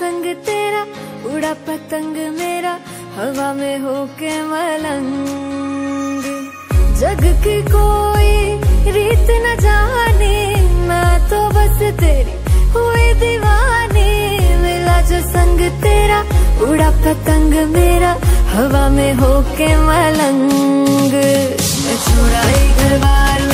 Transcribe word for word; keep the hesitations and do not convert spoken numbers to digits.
संग तेरा उड़ा पतंग मेरा हवा में होके मलंग। जग की कोई रीत न जाने मैं तो बस तेरी हुई दीवानी। मिला जो संग तेरा उड़ा पतंग मेरा हवा में होके मलंग। मैं छोड़ा ही घर बार